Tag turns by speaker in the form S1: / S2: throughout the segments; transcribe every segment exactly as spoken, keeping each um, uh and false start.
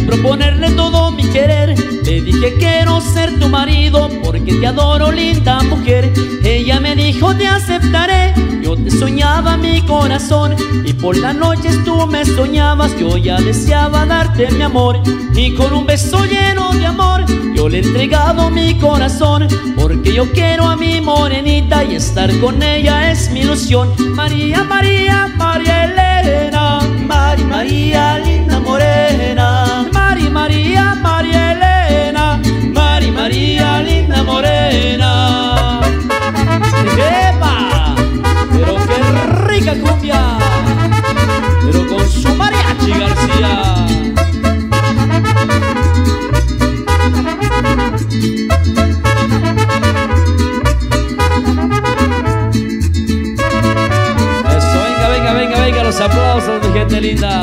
S1: proponerle todo mi querer. Le dije quiero ser tu marido porque te adoro, linda mujer. Ella me dijo te aceptaré. Yo te soñaba mi corazón y por las noches tú me soñabas. Yo ya deseaba darte mi amor y con un beso lleno de amor yo le he entregado mi corazón, porque yo quiero a mi morenita y estar con ella es mi ilusión. María, María, María Elena, Mari, María, linda morena. Mari, María, María Elena, Mari, María, linda morena. ¡Epa! Pero qué rica cumbia, pero con su mariachi García. Eso, venga, venga, venga, venga, los aplausos, mi gente linda.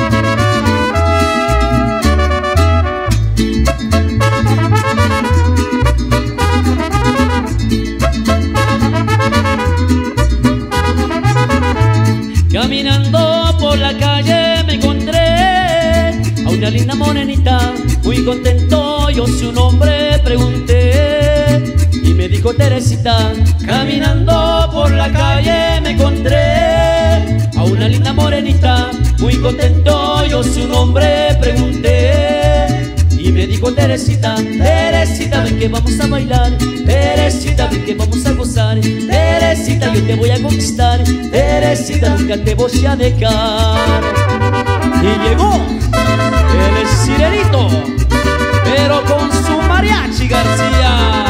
S1: Caminando por la calle me encontré a una linda morenita, muy contento yo su nombre pregunté y me dijo Teresita. Caminando por la calle me encontré a una linda morenita, muy contento yo su nombre pregunté y me dijo Teresita. Teresita, ven que vamos a bailar. Teresita, ven que vamos a gozar. Teresita, yo te voy a conquistar. Teresita, nunca te voy a dejar. Y llegó el sirenito, pero con su mariachi García.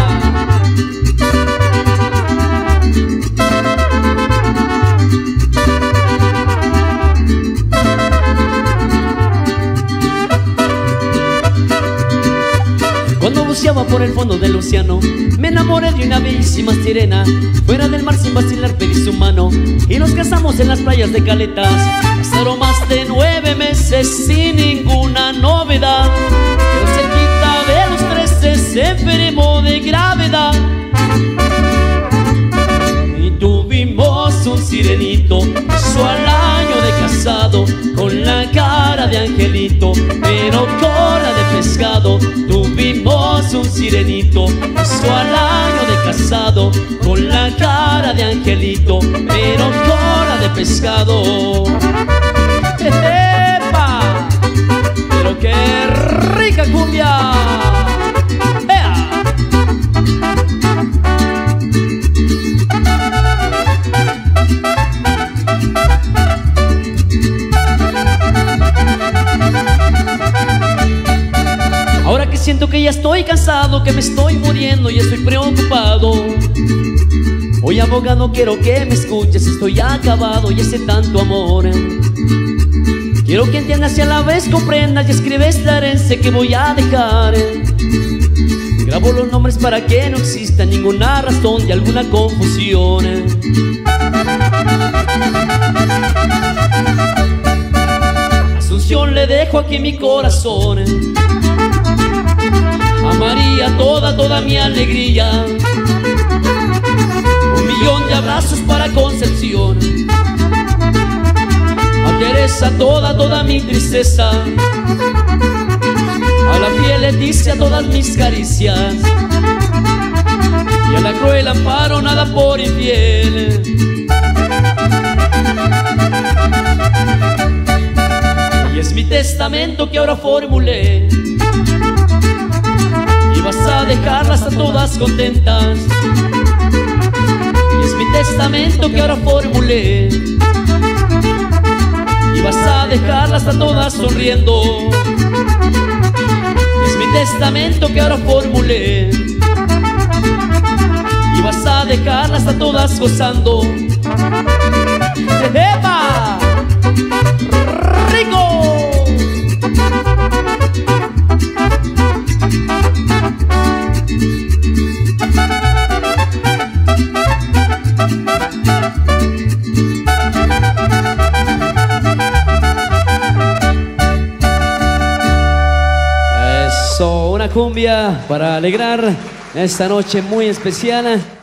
S1: Cuando buceaba por el fondo del océano, me enamoré de una bellísima sirena. Fuera del mar sin vacilar pedí su mano y nos casamos en las playas de Caletas. Pasaron más de nueve meses sin ninguna novedad, pero cerquita de los trece se enfermó de gravedad. Y tuvimos un sirenito, hizo al año de casado, con la cara de angelito, pero cola de pescado. Tuvimos un sirenito, hizo al año de casado, con la cara de angelito, pero cola de pescado. ¡Epa! Pero qué rica cumbia. ¡Ea! Ahora que siento que ya estoy cansado, que me estoy muriendo y estoy preocupado, hoy abogado quiero que me escuches, estoy acabado y ese tanto amor. Quiero que entiendas y a la vez comprendas y escribes esta herencia que voy a dejar. Grabo los nombres para que no exista ninguna razón de alguna confusión. Asunción le dejo aquí mi corazón, a María toda, toda mi alegría, un millón de abrazos para Concepción, a Teresa toda, toda mi tristeza, a la fiel Leticia todas mis caricias, y a la cruel Amparo nada por infiel. Y es mi testamento que ahora formulé, y vas a dejarlas a todas contentas. Y es mi testamento que ahora formulé, y vas a dejarlas a todas sonriendo. Y es mi testamento que ahora formulé, y vas a dejarlas a todas gozando. ¡Epa! ¡Rico! Eso, una cumbia para alegrar esta noche muy especial.